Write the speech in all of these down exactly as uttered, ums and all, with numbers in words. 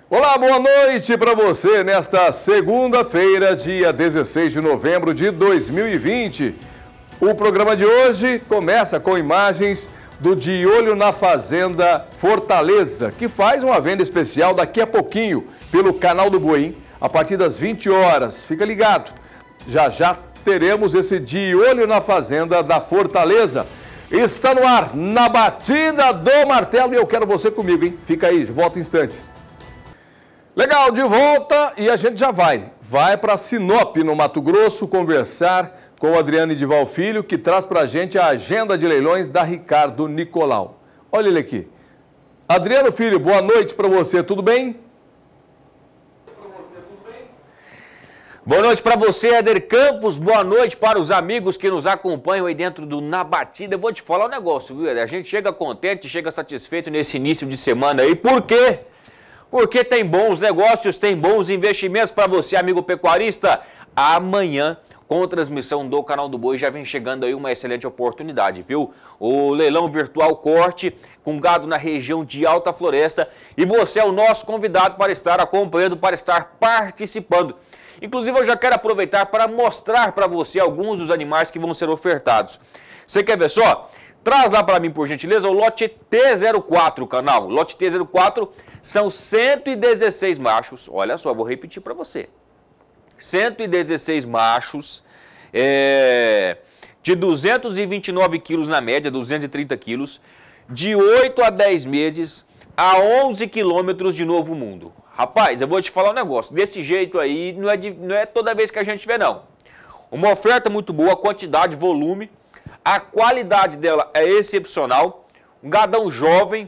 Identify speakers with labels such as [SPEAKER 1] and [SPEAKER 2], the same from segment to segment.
[SPEAKER 1] Olá, boa noite para você nesta segunda-feira, dia dezesseis de novembro de dois mil e vinte. O programa de hoje começa com imagens do De Olho na Fazenda Fortaleza, que faz uma venda especial daqui a pouquinho pelo canal do Boi, hein? A partir das vinte horas. Fica ligado, já já teremos esse De Olho na Fazenda da Fortaleza. Está no ar, na batida do martelo, e eu quero você comigo, hein? Fica aí, volta em instantes. Legal, de volta e a gente já vai. Vai para Sinop, no Mato Grosso, conversar com o Adriano Edival Filho, que traz para a gente a agenda de leilões da Ricardo Nicolau. Olha ele aqui. Adriano Filho, boa noite para você, tudo bem?
[SPEAKER 2] Boa noite para você, Éder Campos. Boa noite para os amigos que nos acompanham aí dentro do Na Batida. Eu vou te falar um negócio, viu, Éder? A gente chega contente, chega satisfeito nesse início de semana aí. Por quê? Porque tem bons negócios, tem bons investimentos para você, amigo pecuarista. Amanhã, com transmissão do Canal do Boi, já vem chegando aí uma excelente oportunidade, viu? O leilão virtual corte com gado na região de Alta Floresta. E você é o nosso convidado para estar acompanhando, para estar participando. Inclusive, eu já quero aproveitar para mostrar para você alguns dos animais que vão ser ofertados. Você quer ver só? Traz lá para mim, por gentileza, o lote T zero quatro, canal. Lote T zero quatro são cento e dezesseis machos. Olha só, vou repetir para você. cento e dezesseis machos, é, de duzentos e vinte e nove quilos na média, duzentos e trinta quilos, de oito a dez meses, a onze quilômetros de Novo Mundo. Rapaz, eu vou te falar um negócio, desse jeito aí não é, de, não é toda vez que a gente vê não. Uma oferta muito boa, quantidade, volume, a qualidade dela é excepcional, um gadão jovem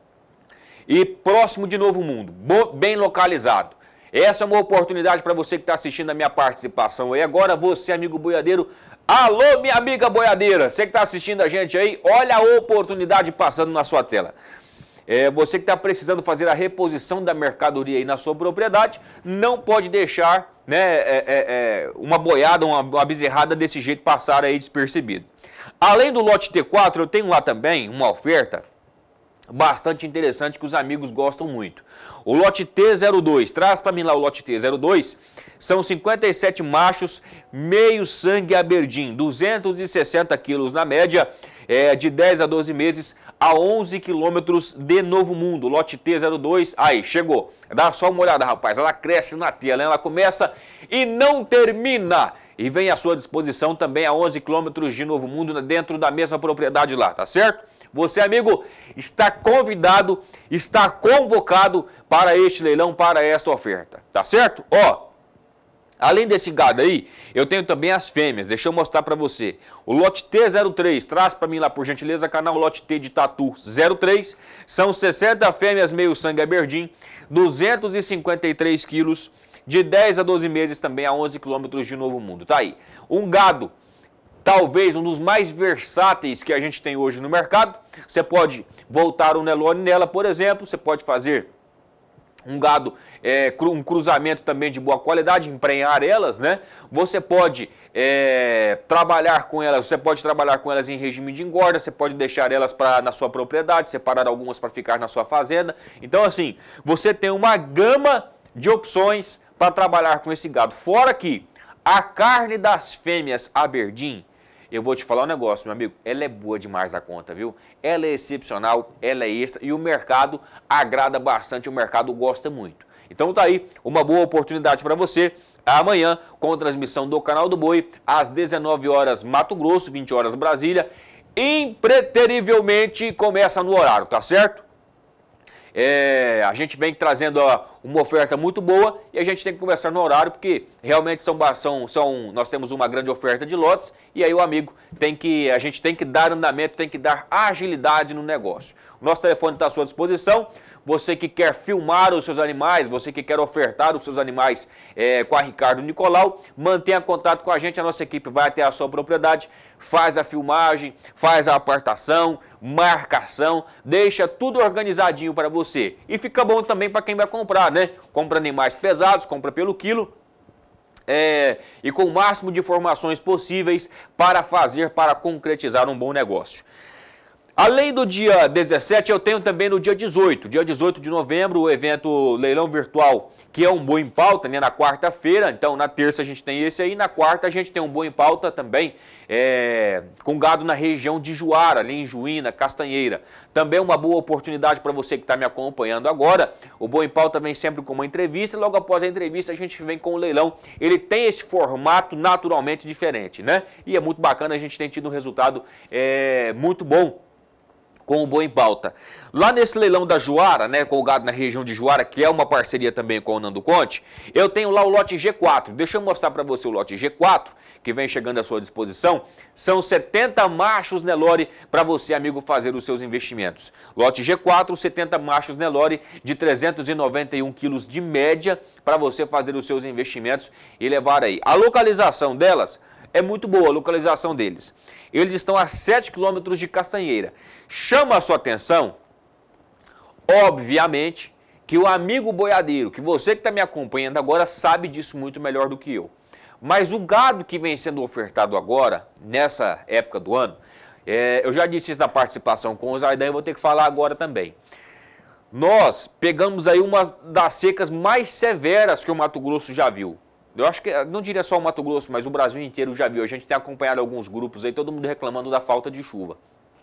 [SPEAKER 2] e próximo de Novo Mundo, bem localizado. Essa é uma oportunidade para você que está assistindo a minha participação aí. Agora você, amigo boiadeiro, alô minha amiga boiadeira, você que está assistindo a gente aí, olha a oportunidade passando na sua tela. É, você que está precisando fazer a reposição da mercadoria aí na sua propriedade, não pode deixar, né, é, é, é, uma boiada, uma, uma bezerrada desse jeito passar aí despercebido. Além do lote T quatro, eu tenho lá também uma oferta bastante interessante que os amigos gostam muito. O lote T zero dois, traz para mim lá o lote T zero dois, são cinquenta e sete machos, meio sangue aberdim, duzentos e sessenta quilos na média, é, de dez a doze meses, a onze quilômetros de Novo Mundo. Lote T zero dois, aí, chegou. Dá só uma olhada, rapaz, ela cresce na tela, ela começa e não termina. E vem à sua disposição também a onze quilômetros de Novo Mundo dentro da mesma propriedade lá, tá certo? Você, amigo, está convidado, está convocado para este leilão, para esta oferta, tá certo? Ó, além desse gado aí, eu tenho também as fêmeas, deixa eu mostrar para você. O lote T zero três, traz para mim lá por gentileza, canal lote T de Tatu zero três, são sessenta fêmeas meio sangue aberdim, duzentos e cinquenta e três quilos, de dez a doze meses também a onze quilômetros de Novo Mundo, tá aí. Um gado, talvez um dos mais versáteis que a gente tem hoje no mercado. Você pode voltar um Nelore nela, por exemplo, você pode fazer um gado, é, um cruzamento também de boa qualidade, emprenhar elas, né? Você pode é, trabalhar com elas, você pode trabalhar com elas em regime de engorda, você pode deixar elas pra, na sua propriedade, separar algumas para ficar na sua fazenda. Então, assim, você tem uma gama de opções para trabalhar com esse gado. Fora que a carne das fêmeas aberdim, eu vou te falar um negócio, meu amigo, ela é boa demais da conta, viu? Ela é excepcional, ela é extra e o mercado agrada bastante, o mercado gosta muito. Então tá aí uma boa oportunidade para você. Amanhã, com transmissão do Canal do Boi, às dezenove horas Mato Grosso, vinte horas Brasília, impreterivelmente começa no horário, tá certo? É, a gente vem trazendo ó, uma oferta muito boa e a gente tem que começar no horário porque realmente são, são, são, nós temos uma grande oferta de lotes e aí o amigo tem que, a gente tem que dar andamento, tem que dar agilidade no negócio. O nosso telefone está à sua disposição. Você que quer filmar os seus animais, você que quer ofertar os seus animais é, com a Ricardo Nicolau, mantenha contato com a gente, a nossa equipe vai até a sua propriedade, faz a filmagem, faz a apartação, marcação, deixa tudo organizadinho para você. E fica bom também para quem vai comprar, né? Compra animais pesados, compra pelo quilo. É, e com o máximo de informações possíveis para fazer, para concretizar um bom negócio. Além do dia dezessete, eu tenho também no dia dezoito. Dia dezoito de novembro, o evento Leilão Virtual, que é um Boi em Pauta, né, na quarta-feira. Então, na terça a gente tem esse aí, na quarta a gente tem um Boi em Pauta também, é, com gado na região de Juara, ali em Juína, Castanheira. Também uma boa oportunidade para você que está me acompanhando agora. O Boi em Pauta vem sempre com uma entrevista, e logo após a entrevista a gente vem com o leilão. Ele tem esse formato naturalmente diferente, né? E é muito bacana, a gente tem tido um resultado é, muito bom com o Boi em Pauta. Lá nesse leilão da Juara, né, com o gado na região de Juara, que é uma parceria também com o Nando Conte, eu tenho lá o lote G quatro. Deixa eu mostrar para você o lote G quatro, que vem chegando à sua disposição. São setenta machos Nelore para você, amigo, fazer os seus investimentos. Lote G quatro, setenta machos Nelore de trezentos e noventa e um quilos de média para você fazer os seus investimentos e levar aí. A localização delas é muito boa, a localização deles. Eles estão a sete quilômetros de Castanheira. Chama a sua atenção, obviamente, que o amigo boiadeiro, que você que está me acompanhando agora, sabe disso muito melhor do que eu. Mas o gado que vem sendo ofertado agora, nessa época do ano, é, eu já disse isso na participação com o Zaidan e vou ter que falar agora também. Nós pegamos aí uma das secas mais severas que o Mato Grosso já viu. Eu acho que, não diria só o Mato Grosso, mas o Brasil inteiro já viu. A gente tem acompanhado alguns grupos aí, todo mundo reclamando da falta de chuva.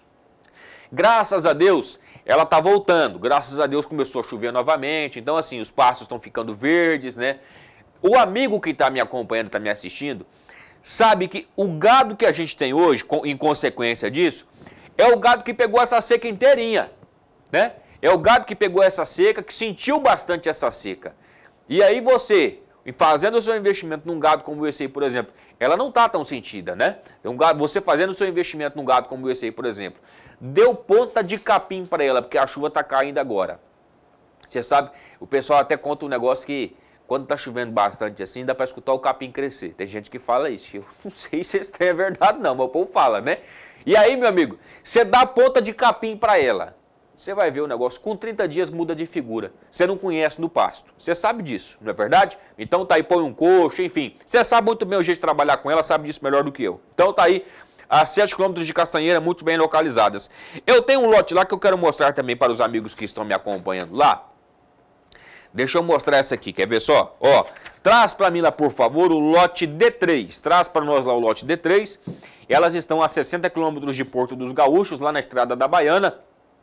[SPEAKER 2] Graças a Deus, ela está voltando. Graças a Deus começou a chover novamente. Então, assim, os pastos estão ficando verdes, né? O amigo que está me acompanhando, está me assistindo, sabe que o gado que a gente tem hoje, em consequência disso, é o gado que pegou essa seca inteirinha, né? É o gado que pegou essa seca, que sentiu bastante essa seca. E aí você, fazendo o seu investimento num gado como esse aí, por exemplo, ela não está tão sentida, né? Um gado, você fazendo o seu investimento num gado como esse aí, por exemplo, deu ponta de capim para ela, porque a chuva está caindo agora. Você sabe, o pessoal até conta um negócio que quando está chovendo bastante assim, dá para escutar o capim crescer. Tem gente que fala isso. Eu não sei se isso é verdade não, mas o povo fala, né? E aí, meu amigo, você dá ponta de capim para ela. Você vai ver o negócio, com trinta dias muda de figura. Você não conhece no pasto. Você sabe disso, não é verdade? Então tá aí, põe um coxo, enfim. Você sabe muito bem o jeito de trabalhar com ela, sabe disso melhor do que eu. Então tá aí, a sete quilômetros de Castanheira, muito bem localizadas. Eu tenho um lote lá que eu quero mostrar também para os amigos que estão me acompanhando lá. Deixa eu mostrar essa aqui, quer ver só? Ó, traz para mim lá, por favor, o lote D três. Traz para nós lá o lote D três. Elas estão a sessenta quilômetros de Porto dos Gaúchos, lá na Estrada da Baiana.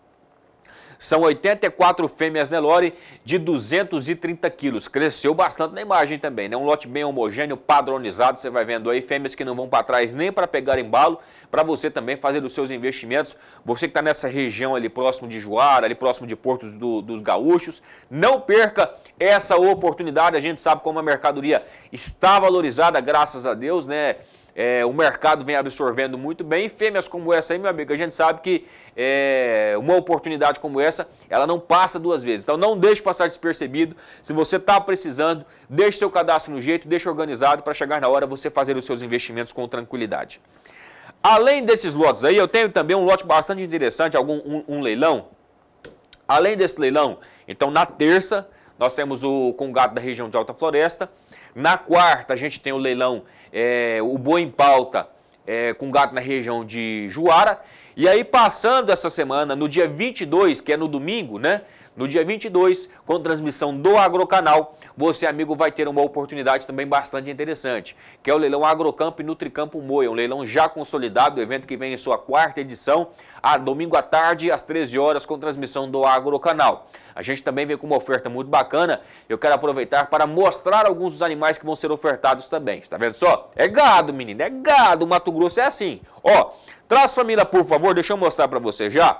[SPEAKER 2] São oitenta e quatro fêmeas Nelore de duzentos e trinta quilos. Cresceu bastante na imagem também, né? Um lote bem homogêneo, padronizado. Você vai vendo aí fêmeas que não vão para trás nem para pegar embalo, para você também fazer os seus investimentos. Você que está nessa região ali próximo de Juara, ali próximo de Portos do, dos Gaúchos, não perca essa oportunidade. A gente sabe como a mercadoria está valorizada, graças a Deus, né? É, o mercado vem absorvendo muito bem. Fêmeas como essa aí, meu amigo, a gente sabe que é, uma oportunidade como essa, ela não passa duas vezes. Então não deixe passar despercebido. Se você está precisando, deixe seu cadastro no jeito, deixe organizado para chegar na hora você fazer os seus investimentos com tranquilidade. Além desses lotes aí, eu tenho também um lote bastante interessante, algum, um, um leilão. Além desse leilão, então na terça, nós temos o com gado da região de Alta Floresta. Na quarta, a gente tem o leilão, é, o Boi em Pauta, é, com gado na região de Juara. E aí, passando essa semana, no dia vinte e dois, que é no domingo, né? No dia vinte e dois, com transmissão do Agrocanal, você, amigo, vai ter uma oportunidade também bastante interessante, que é o leilão Agrocampo e Nutricampo Moia, um leilão já consolidado, o evento que vem em sua quarta edição, a domingo à tarde, às treze horas, com transmissão do Agrocanal. A gente também vem com uma oferta muito bacana, eu quero aproveitar para mostrar alguns dos animais que vão ser ofertados também, está vendo só? É gado, menino, é gado, o Mato Grosso é assim. Ó, traz para mim lá, por favor, deixa eu mostrar para você já.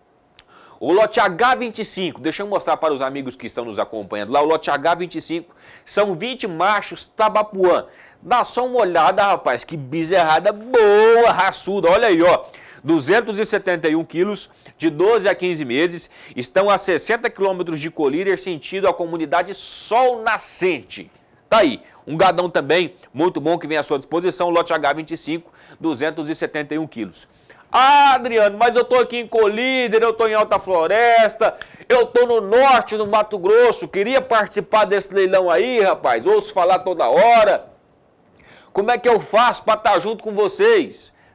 [SPEAKER 2] O lote H vinte e cinco, deixa eu mostrar para os amigos que estão nos acompanhando lá, o lote H vinte e cinco, são vinte machos tabapuã. Dá só uma olhada, rapaz, que bezerrada boa, raçuda, olha aí, ó. duzentos e setenta e um quilos, de doze a quinze meses, estão a sessenta quilômetros de Colíder, sentido a comunidade Sol Nascente. Tá aí, um gadão também muito bom que vem à sua disposição, lote H vinte e cinco, duzentos e setenta e um quilos. Ah, Adriano, mas eu tô aqui em Colíder, eu tô em Alta Floresta, eu tô no norte do Mato Grosso, queria participar desse leilão aí, rapaz, ouço falar toda hora. Como é que eu faço para estar junto com vocês?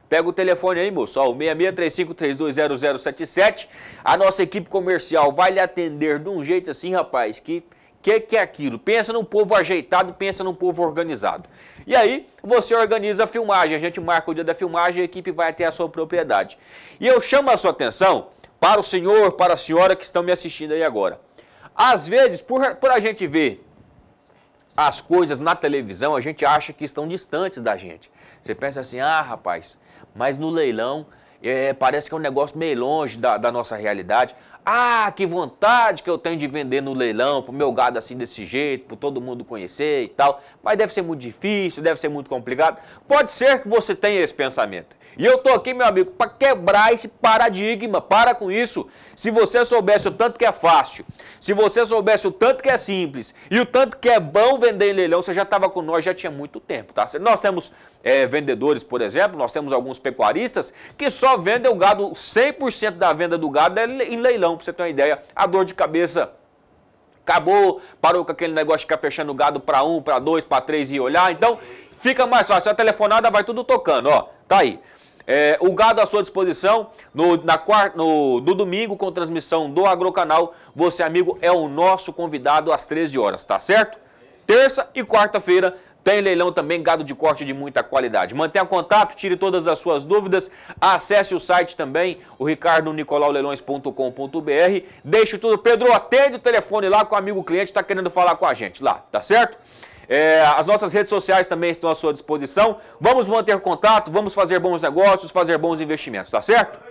[SPEAKER 2] Pega o telefone aí, moço, ó, o seis seis três cinco três dois zero zero sete sete. A nossa equipe comercial vai lhe atender de um jeito assim, rapaz, que que, que é aquilo? Pensa num povo ajeitado, pensa num povo organizado. E aí, você organiza a filmagem, a gente marca o dia da filmagem e a equipe vai até a sua propriedade. E eu chamo a sua atenção para o senhor, para a senhora que estão me assistindo aí agora. Às vezes, por, por a gente ver as coisas na televisão, a gente acha que estão distantes da gente. Você pensa assim, ah, rapaz, mas no leilão é, parece que é um negócio meio longe da, da nossa realidade. Ah, que vontade que eu tenho de vender no leilão, pro meu gado assim desse jeito, para todo mundo conhecer e tal. Mas deve ser muito difícil, deve ser muito complicado. Pode ser que você tenha esse pensamento. E eu tô aqui, meu amigo, para quebrar esse paradigma. Para com isso. Se você soubesse o tanto que é fácil, se você soubesse o tanto que é simples e o tanto que é bom vender em leilão, você já estava com nós, já tinha muito tempo, tá? Nós temos é, vendedores, por exemplo, nós temos alguns pecuaristas que só vendem o gado, cem por cento da venda do gado é em leilão, para você ter uma ideia. A dor de cabeça acabou, parou com aquele negócio de ficar fechando o gado para um, para dois, para três e olhar. Então, fica mais fácil. A telefonada vai tudo tocando, ó, tá aí. É, o gado à sua disposição, no, na quarta, no, no domingo, com transmissão do Agrocanal, você, amigo, é o nosso convidado às treze horas, tá certo? Terça e quarta-feira tem leilão também, gado de corte de muita qualidade. Mantenha contato, tire todas as suas dúvidas, acesse o site também, o ricardo nicolau leilões ponto com ponto br, deixe tudo. Pedro, atende o telefone lá com o amigo cliente, está querendo falar com a gente lá, tá certo? É, as nossas redes sociais também estão à sua disposição. Vamos manter contato, vamos fazer bons negócios, fazer bons investimentos, tá certo?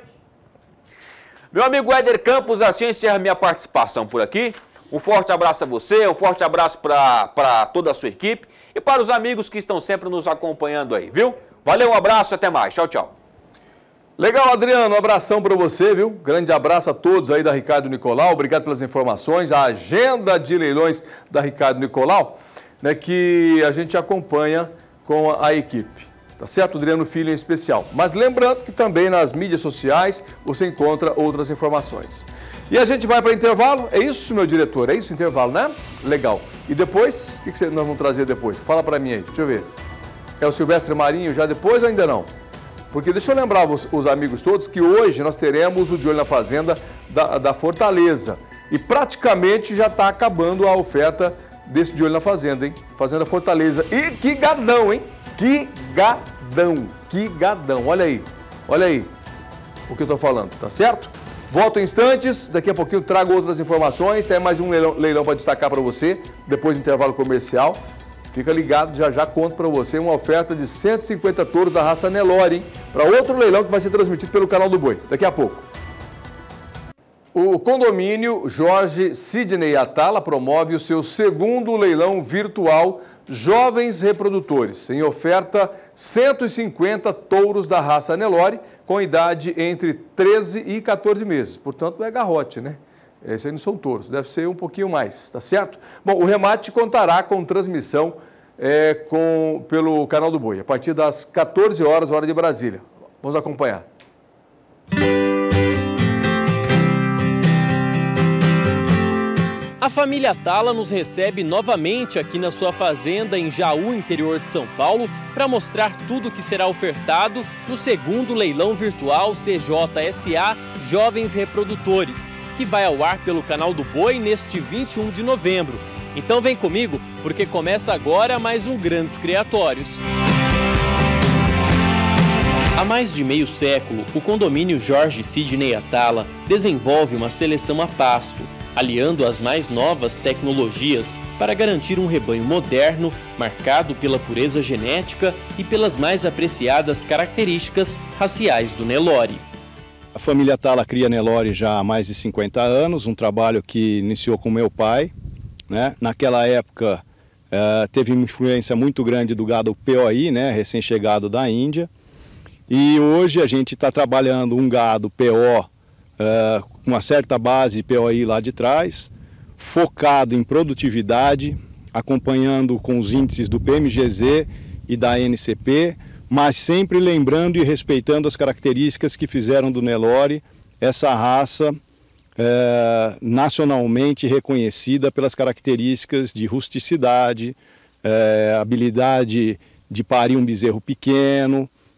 [SPEAKER 2] Meu amigo Éder Campos, assim eu encerro minha participação por aqui. Um forte abraço a você, um forte abraço para toda a sua equipe e para os amigos que estão sempre nos acompanhando aí, viu? Valeu, um abraço e até mais. Tchau, tchau.
[SPEAKER 1] Legal, Adriano, um abração para você, viu? Grande abraço a todos aí da Ricardo Nicolau, obrigado pelas informações, a agenda de leilões da Ricardo Nicolau, né, que a gente acompanha com a equipe, tá certo? Adriano Filho em especial. Mas lembrando que também nas mídias sociais você encontra outras informações. E a gente vai para intervalo, é isso, meu diretor? É isso, intervalo, né? Legal. E depois, o que, que nós vamos trazer depois? Fala para mim aí, deixa eu ver. É o Silvestre Marinho já depois ou ainda não? Porque deixa eu lembrar os, os amigos todos que hoje nós teremos o De Olho na Fazenda da, da Fortaleza. E praticamente já está acabando a oferta desse De Olho na Fazenda, hein? Fazenda Fortaleza. E que gadão, hein? Que gadão, que gadão. Olha aí, olha aí o que eu tô falando, tá certo? Volto em instantes, daqui a pouquinho trago outras informações, tem mais um leilão, leilão para destacar para você, depois do intervalo comercial. Fica ligado, já já conto para você uma oferta de cento e cinquenta touros da raça Nelore, hein? Para outro leilão que vai ser transmitido pelo canal do Boi, daqui a pouco. O condomínio Jorge Sidney Atala promove o seu segundo leilão virtual Jovens Reprodutores. Em oferta, cento e cinquenta touros da raça Nelore, com idade entre treze e quatorze meses. Portanto, é garrote, né? Esses aí não são touros, deve ser um pouquinho mais, tá certo? Bom, o remate contará com transmissão é, com, pelo canal do Boi, a partir das quatorze horas, hora de Brasília. Vamos acompanhar.
[SPEAKER 3] A família Atala nos recebe novamente aqui na sua fazenda em Jaú, interior de São Paulo, para mostrar tudo o que será ofertado no segundo leilão virtual C J S A Jovens Reprodutores, que vai ao ar pelo canal do Boi neste vinte e um de novembro. Então vem comigo, porque começa agora mais um Grandes Criatórios. Há mais de meio século, o condomínio Jorge Sidney Atala desenvolve uma seleção a pasto, aliando as mais novas tecnologias para garantir um rebanho moderno, marcado pela pureza genética e pelas mais apreciadas características raciais do Nelore.
[SPEAKER 4] A família Atala cria Nelore já há mais de cinquenta anos, um trabalho que iniciou com meu pai, né? Naquela época uh, teve uma influência muito grande do gado P O I, né? Recém-chegado da Índia, e hoje a gente está trabalhando um gado P O Uh, com uma certa base P O I lá de trás, focado em produtividade, acompanhando com os índices do P M G Z e da N C P, mas sempre lembrando e respeitando as características que fizeram do Nelore essa raça uh, nacionalmente reconhecida pelas características de rusticidade, uh, habilidade de parir um bezerro pequeno,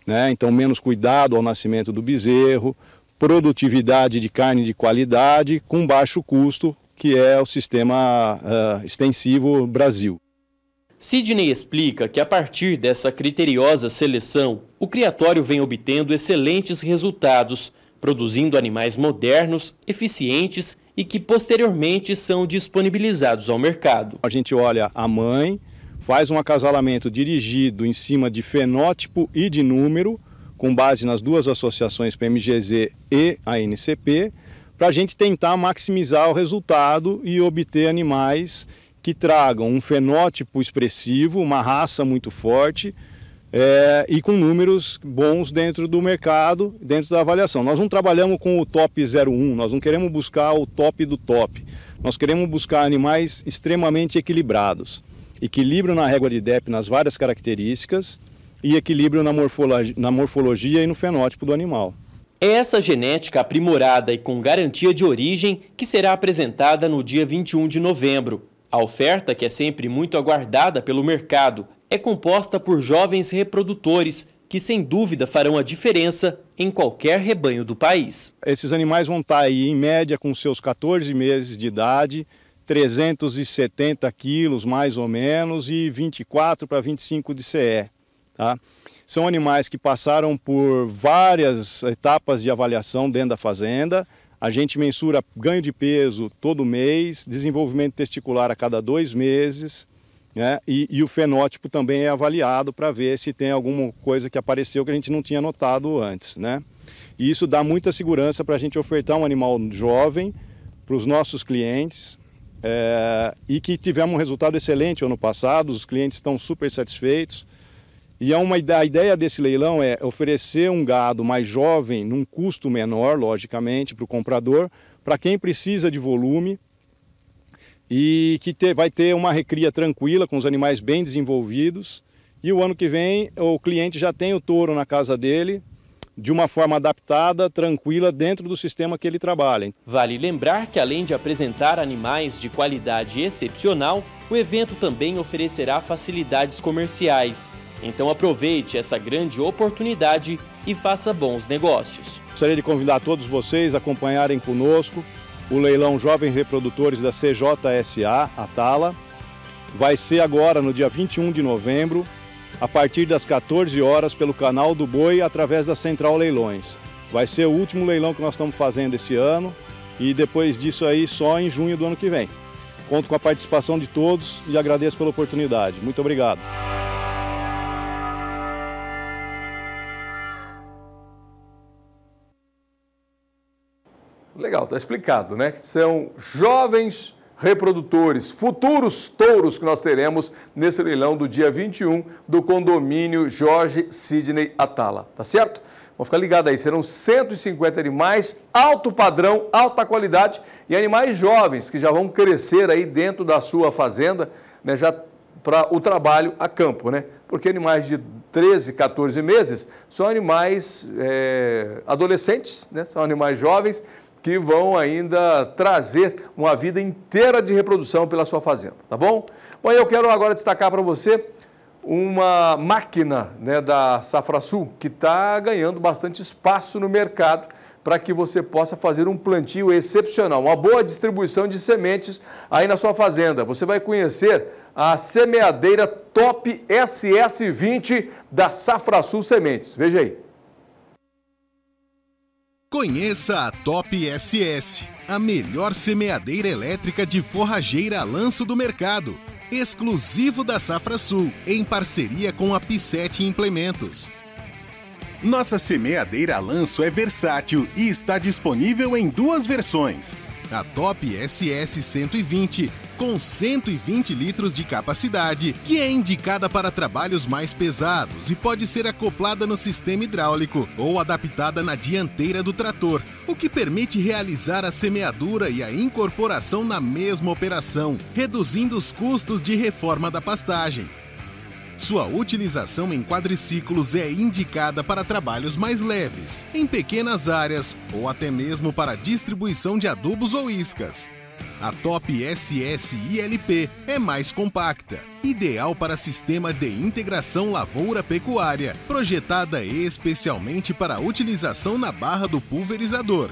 [SPEAKER 4] né? Então menos cuidado ao nascimento do bezerro, produtividade de carne de qualidade com baixo custo, que é o sistema uh, extensivo Brasil.
[SPEAKER 3] Sidney explica que a partir dessa criteriosa seleção, o criatório vem obtendo excelentes resultados, produzindo animais modernos, eficientes e que posteriormente são disponibilizados ao mercado.
[SPEAKER 4] A gente olha a mãe, faz um acasalamento dirigido em cima de fenótipo e de número, com base nas duas associações P M G Z e A N C P, para a gente tentar maximizar o resultado e obter animais que tragam um fenótipo expressivo, uma raça muito forte é, e com números bons dentro do mercado, dentro da avaliação. Nós não trabalhamos com o top zero um, nós não queremos buscar o top do top. Nós queremos buscar animais extremamente equilibrados. Equilíbrio na régua de D E P nas várias características e equilíbrio na morfologia, na morfologia e no fenótipo do animal.
[SPEAKER 3] É essa genética aprimorada e com garantia de origem que será apresentada no dia vinte e um de novembro. A oferta, que é sempre muito aguardada pelo mercado, é composta por jovens reprodutores que, sem dúvida, farão a diferença em qualquer rebanho do país.
[SPEAKER 4] Esses animais vão estar aí, em média, com seus quatorze meses de idade, trezentos e setenta quilos mais ou menos e vinte e quatro para vinte e cinco de C E. Tá? São animais que passaram por várias etapas de avaliação dentro da fazenda. A gente mensura ganho de peso todo mês, desenvolvimento testicular a cada dois meses, né? e, e o fenótipo também é avaliado para ver se tem alguma coisa que apareceu que a gente não tinha notado antes, né? E isso dá muita segurança para a gente ofertar um animal jovem para os nossos clientes é, e que tivemos um resultado excelente ano passado, os clientes estão super satisfeitos. E é uma, a ideia desse leilão é oferecer um gado mais jovem, num custo menor, logicamente, para o comprador, para quem precisa de volume e que ter, vai ter uma recria tranquila, com os animais bem desenvolvidos. E o ano que vem o cliente já tem o touro na casa dele, de uma forma adaptada, tranquila, dentro do sistema que ele trabalha.
[SPEAKER 3] Vale lembrar que, além de apresentar animais de qualidade excepcional, o evento também oferecerá facilidades comerciais. Então aproveite essa grande oportunidade e faça bons negócios.
[SPEAKER 4] Gostaria de convidar todos vocês a acompanharem conosco o leilão Jovens Reprodutores da C J S A, Atala. Vai ser agora no dia vinte e um de novembro, a partir das quatorze horas, pelo canal do Boi, através da Central Leilões. Vai ser o último leilão que nós estamos fazendo esse ano e depois disso aí só em junho do ano que vem. Conto com a participação de todos e agradeço pela oportunidade. Muito obrigado.
[SPEAKER 1] Legal, está explicado, né? São jovens reprodutores, futuros touros que nós teremos nesse leilão do dia vinte e um do condomínio Jorge Sidney Atala, tá certo? Vão ficar ligados aí, serão cento e cinquenta animais, alto padrão, alta qualidade e animais jovens que já vão crescer aí dentro da sua fazenda, né, já para o trabalho a campo, né? Porque animais de treze, quatorze meses são animais é, adolescentes, né? São animais jovens que vão ainda trazer uma vida inteira de reprodução pela sua fazenda, tá bom? Bom, eu quero agora destacar para você uma máquina, né, da Safrasul que está ganhando bastante espaço no mercado para que você possa fazer um plantio excepcional, uma boa distribuição de sementes aí na sua fazenda. Você vai conhecer a semeadeira Top S S vinte da Safrasul Sementes. Veja aí.
[SPEAKER 5] Conheça a Top S S, a melhor semeadeira elétrica de forrageira a lanço do mercado, exclusivo da Safrasul, em parceria com a Picete Implementos. Nossa semeadeira a lanço é versátil e está disponível em duas versões. A Top S S cento e vinte, com cento e vinte litros de capacidade, que é indicada para trabalhos mais pesados e pode ser acoplada no sistema hidráulico ou adaptada na dianteira do trator, o que permite realizar a semeadura e a incorporação na mesma operação, reduzindo os custos de reforma da pastagem. Sua utilização em quadriciclos é indicada para trabalhos mais leves, em pequenas áreas ou até mesmo para distribuição de adubos ou iscas. A Top S S I L P é mais compacta, ideal para sistema de integração lavoura-pecuária, projetada especialmente para utilização na barra do pulverizador.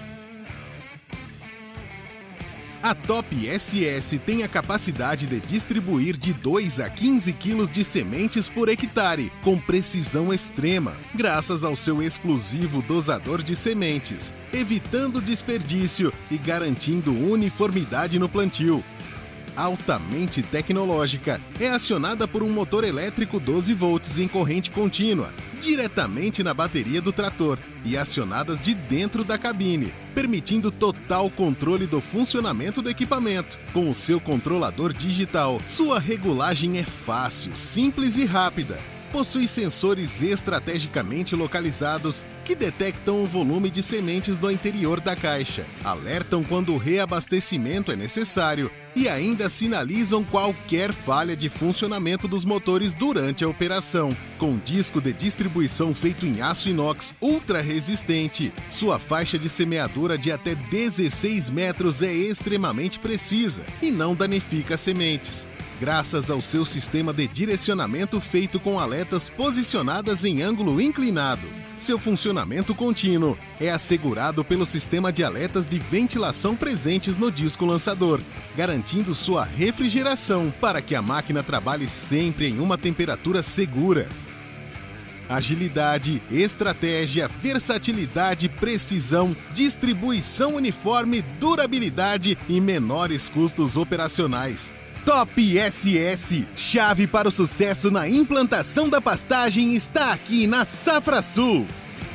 [SPEAKER 5] A Top S S tem a capacidade de distribuir de dois a quinze quilos de sementes por hectare, com precisão extrema, graças ao seu exclusivo dosador de sementes, evitando desperdício e garantindo uniformidade no plantio. Altamente tecnológica, é acionada por um motor elétrico doze volts em corrente contínua, diretamente na bateria do trator e acionadas de dentro da cabine, permitindo total controle do funcionamento do equipamento. Com o seu controlador digital, sua regulagem é fácil, simples e rápida. Possui sensores estrategicamente localizados que detectam o volume de sementes no interior da caixa, alertam quando o reabastecimento é necessário e ainda sinalizam qualquer falha de funcionamento dos motores durante a operação. Com disco de distribuição feito em aço inox ultra resistente, sua faixa de semeadura de até dezesseis metros é extremamente precisa e não danifica as sementes, graças ao seu sistema de direcionamento feito com aletas posicionadas em ângulo inclinado. Seu funcionamento contínuo é assegurado pelo sistema de aletas de ventilação presentes no disco lançador, garantindo sua refrigeração para que a máquina trabalhe sempre em uma temperatura segura. Agilidade, estratégia, versatilidade, precisão, distribuição uniforme, durabilidade e menores custos operacionais. Top S S, chave para o sucesso na implantação da pastagem, está aqui na Safrasul.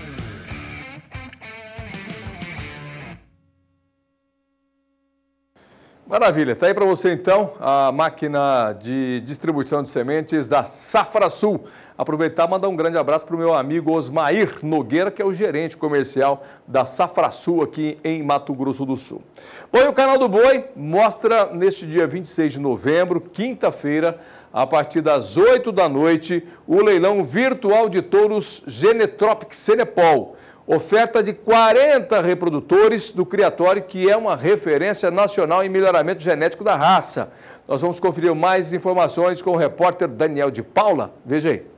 [SPEAKER 1] Maravilha, está aí para você então a máquina de distribuição de sementes da Safrasul. Aproveitar e mandar um grande abraço para o meu amigo Osmair Nogueira, que é o gerente comercial da Safrasul aqui em Mato Grosso do Sul. Bom, e o Canal do Boi mostra neste dia vinte e seis de novembro, quinta-feira, a partir das oito da noite, o leilão virtual de touros Genetropic Senepol. Oferta de quarenta reprodutores do criatório, que é uma referência nacional em melhoramento genético da raça. Nós vamos conferir mais informações com o repórter Daniel de Paula. Veja aí.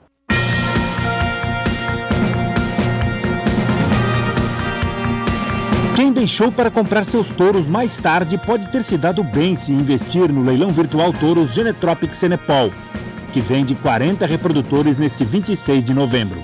[SPEAKER 6] Quem deixou para comprar seus touros mais tarde pode ter se dado bem se investir no leilão virtual Touros Genetropic Senepol, que vende quarenta reprodutores neste vinte e seis de novembro.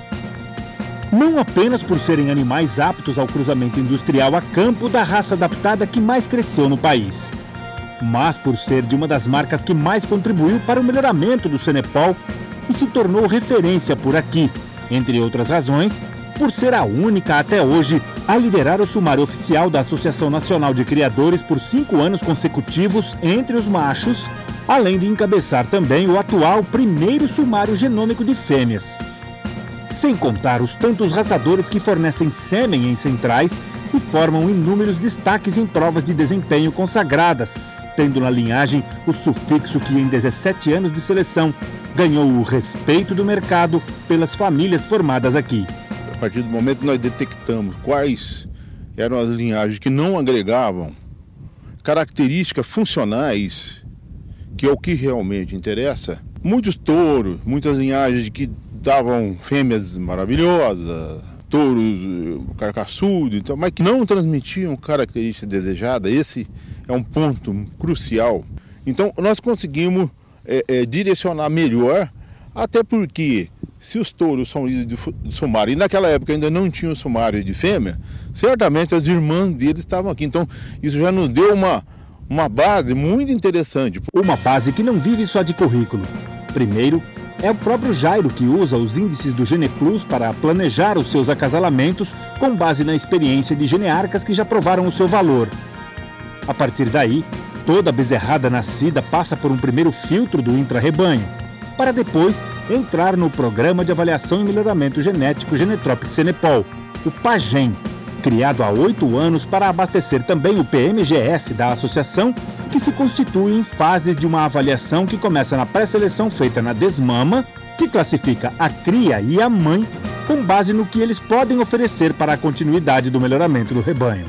[SPEAKER 6] Não apenas por serem animais aptos ao cruzamento industrial a campo da raça adaptada que mais cresceu no país, mas por ser de uma das marcas que mais contribuiu para o melhoramento do Senepol e se tornou referência por aqui, entre outras razões, por ser a única até hoje a liderar o sumário oficial da Associação Nacional de Criadores por cinco anos consecutivos entre os machos, além de encabeçar também o atual primeiro sumário genômico de fêmeas. Sem contar os tantos raçadores que fornecem sêmen em centrais e formam inúmeros destaques em provas de desempenho consagradas, tendo na linhagem o sufixo que em dezessete anos de seleção ganhou o respeito do mercado pelas famílias formadas aqui.
[SPEAKER 7] A partir do momento que nós detectamos quais eram as linhagens que não agregavam características funcionais, que é o que realmente interessa, muitos touros, muitas linhagens que davam fêmeas maravilhosas, touros carcaçudos, então, mas que não transmitiam características desejadas. Esse é um ponto crucial. Então nós conseguimos é, é, direcionar melhor, até porque se os touros são de sumário, e naquela época ainda não tinha o sumário de fêmea, certamente as irmãs deles estavam aqui. Então isso já nos deu uma, uma base muito interessante.
[SPEAKER 6] Uma base que não vive só de currículo. Primeiro, é o próprio Jairo que usa os índices do GenePlus para planejar os seus acasalamentos com base na experiência de genearcas que já provaram o seu valor. A partir daí, toda bezerrada nascida passa por um primeiro filtro do intra-rebanho, para depois entrar no Programa de Avaliação e Melhoramento Genético Genetropic Senepol, o PAGEN, criado há oito anos para abastecer também o P M G S da associação, que se constitui em fases de uma avaliação que começa na pré-seleção feita na desmama, que classifica a cria e a mãe com base no que eles podem oferecer para a continuidade do melhoramento do rebanho.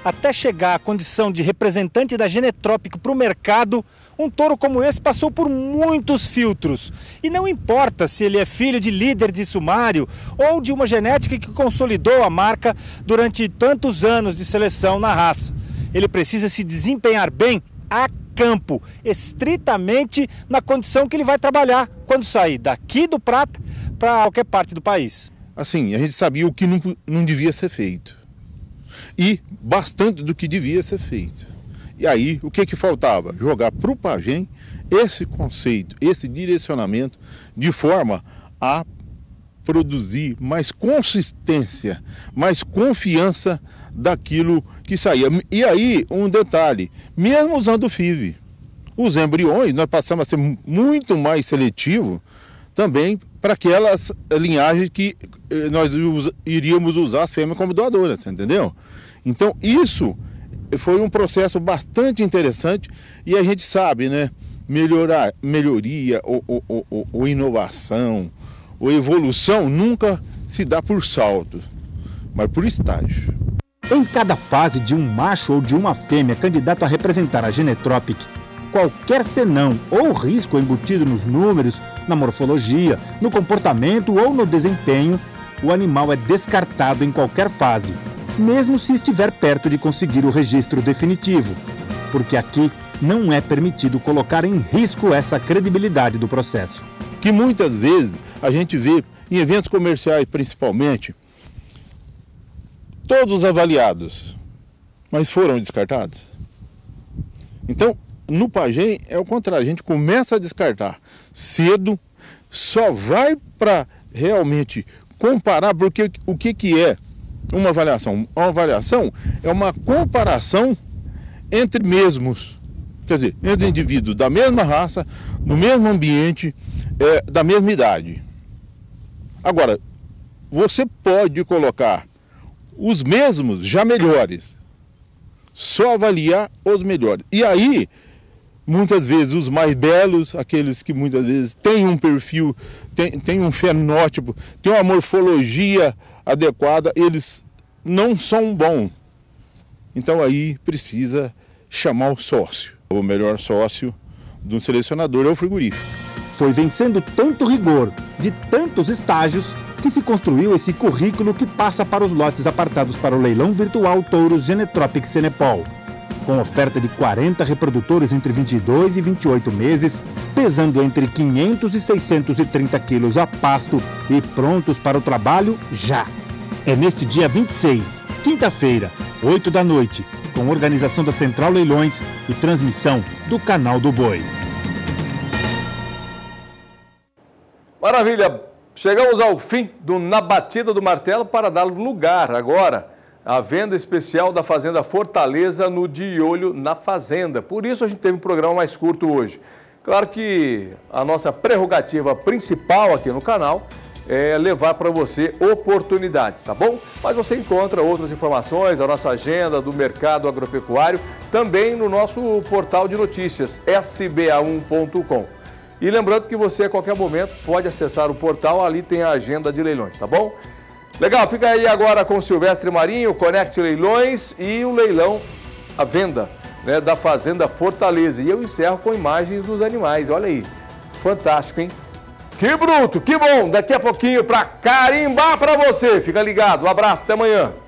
[SPEAKER 6] Até chegar à condição de representante da Genetrópico para o mercado, um touro como esse passou por muitos filtros. E não importa se ele é filho de líder de sumário ou de uma genética que consolidou a marca durante tantos anos de seleção na raça. Ele precisa se desempenhar bem a campo, estritamente na condição que ele vai trabalhar quando sair daqui do Prata para qualquer parte do país.
[SPEAKER 7] Assim, a gente sabia o que não, não devia ser feito e bastante do que devia ser feito. E aí, o que que faltava? Jogar para o pajem esse conceito, esse direcionamento, de forma a produzir mais consistência, mais confiança daquilo que saía. E aí, um detalhe, mesmo usando o F I V, os embriões, nós passamos a ser muito mais seletivo também para aquelas linhagens que nós iríamos usar as fêmeas como doadoras, entendeu? Então, isso foi um processo bastante interessante e a gente sabe, né, melhorar, melhoria ou, ou, ou, ou inovação ou evolução nunca se dá por salto, mas por estágio.
[SPEAKER 6] Em cada fase de um macho ou de uma fêmea candidato a representar a Genetrópico, qualquer senão ou risco embutido nos números, na morfologia, no comportamento ou no desempenho, o animal é descartado em qualquer fase, mesmo se estiver perto de conseguir o registro definitivo, porque aqui não é permitido colocar em risco essa credibilidade do processo.
[SPEAKER 7] Que muitas vezes a gente vê em eventos comerciais principalmente, todos avaliados, mas foram descartados. Então, no pajem é o contrário, a gente começa a descartar cedo, só vai para realmente comparar, porque o que, que é uma avaliação? Uma avaliação é uma comparação entre mesmos, quer dizer, entre indivíduos da mesma raça, no mesmo ambiente, é, da mesma idade. Agora, você pode colocar os mesmos já melhores, só avaliar os melhores. E aí, muitas vezes os mais belos, aqueles que muitas vezes têm um perfil, têm, têm um fenótipo, têm uma morfologia adequada, eles não são bons. Então aí precisa chamar o sócio. O melhor sócio de um selecionador é o frigorífico.
[SPEAKER 6] Foi vencendo tanto rigor, de tantos estágios, que se construiu esse currículo que passa para os lotes apartados para o leilão virtual Touros Genetrópico Cenepol. Com oferta de quarenta reprodutores entre vinte e dois e vinte e oito meses, pesando entre quinhentos e seiscentos e trinta quilos a pasto e prontos para o trabalho já. É neste dia vinte e seis, quinta-feira, oito da noite, com organização da Central Leilões e transmissão do Canal do Boi.
[SPEAKER 1] Maravilha! Chegamos ao fim do Na Batida do Martelo para dar lugar agora à venda especial da Fazenda Fortaleza no De Olho na Fazenda. Por isso a gente teve um programa mais curto hoje. Claro que a nossa prerrogativa principal aqui no canal é levar para você oportunidades, tá bom? Mas você encontra outras informações da nossa agenda, do mercado agropecuário, também no nosso portal de notícias, S B A um ponto com. E lembrando que você a qualquer momento pode acessar o portal, ali tem a agenda de leilões, tá bom? Legal, fica aí agora com o Silvestre Marinho, Conect Leilões e o leilão à venda, né, da Fazenda Fortaleza. E eu encerro com imagens dos animais, olha aí, fantástico, hein? Que bruto, que bom! Daqui a pouquinho para carimbar para você. Fica ligado, um abraço, até amanhã.